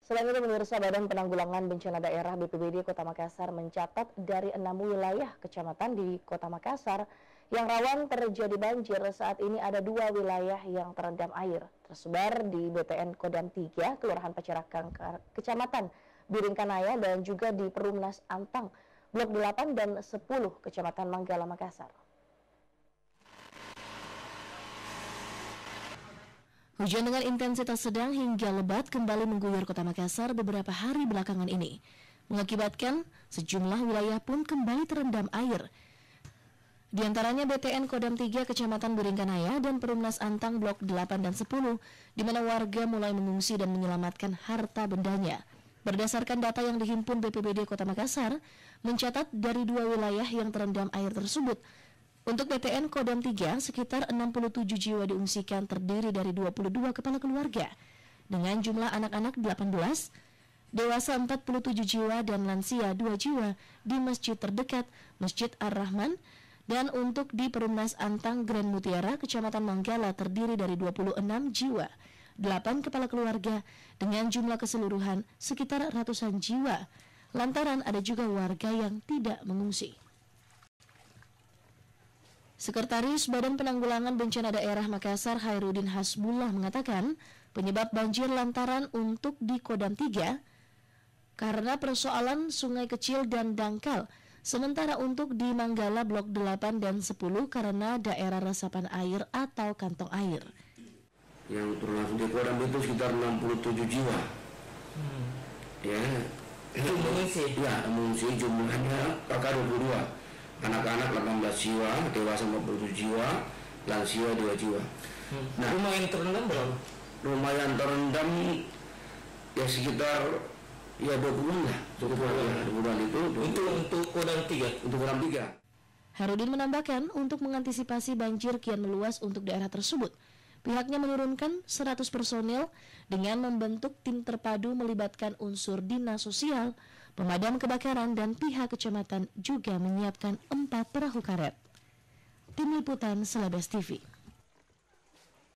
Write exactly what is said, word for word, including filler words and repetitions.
Selain itu, pemirsa, Badan Penanggulangan Bencana Daerah B P B D Kota Makassar mencatat dari enam wilayah kecamatan di Kota Makassar yang rawan terjadi banjir, saat ini ada dua wilayah yang terendam air, tersebar di B T N Kodam tiga, Kelurahan Pacirakang, Kecamatan Biringkanaya, dan juga di Perumnas Antang, Blok delapan dan sepuluh, Kecamatan Manggala, Makassar. Hujan dengan intensitas sedang hingga lebat kembali mengguyur Kota Makassar beberapa hari belakangan ini, mengakibatkan sejumlah wilayah pun kembali terendam air. Di antaranya B T N Kodam tiga Kecamatan Biringkanaya dan Perumnas Antang Blok delapan dan sepuluh, di mana warga mulai mengungsi dan menyelamatkan harta bendanya. Berdasarkan data yang dihimpun B P B D Kota Makassar, mencatat dari dua wilayah yang terendam air tersebut, untuk B T N Kodam tiga, sekitar enam puluh tujuh jiwa diungsikan, terdiri dari dua puluh dua kepala keluarga, dengan jumlah anak-anak delapan belas, dewasa empat puluh tujuh jiwa, dan lansia dua jiwa di masjid terdekat, Masjid Ar-Rahman. Dan untuk di Perumnas Antang Grand Mutiara, Kecamatan Manggala, terdiri dari dua puluh enam jiwa, delapan kepala keluarga, dengan jumlah keseluruhan sekitar ratusan jiwa, lantaran ada juga warga yang tidak mengungsi. Sekretaris Badan Penanggulangan Bencana Daerah Makassar, Hairudin Hasbullah, mengatakan penyebab banjir lantaran untuk di Kodam tiga karena persoalan sungai kecil dan dangkal, sementara untuk di Manggala Blok delapan dan sepuluh karena daerah resapan air atau kantong air. Yang termasuk di Kodam itu sekitar enam puluh tujuh jiwa. Hmm. Ya, itu mengungsi. Ya, mengungsi jumlahnya kakak dua puluh dua. Anak-anak delapan belas jiwa, dewasa empat puluh tujuh jiwa, lansia dua jiwa. Hmm. Nah, rumah yang terendam berapa? Rumah yang terendam ya sekitar ya dua puluh lah. Cukup ya, dua puluh itu. Untuk untuk Kodam tiga, untuk Kodam tiga. Harudin menambahkan, untuk mengantisipasi banjir kian meluas untuk daerah tersebut, pihaknya menurunkan seratus personil dengan membentuk tim terpadu melibatkan unsur dinas sosial, pemadam kebakaran, dan pihak kecamatan, juga menyiapkan empat perahu karet. Tim Liputan Selebes T V.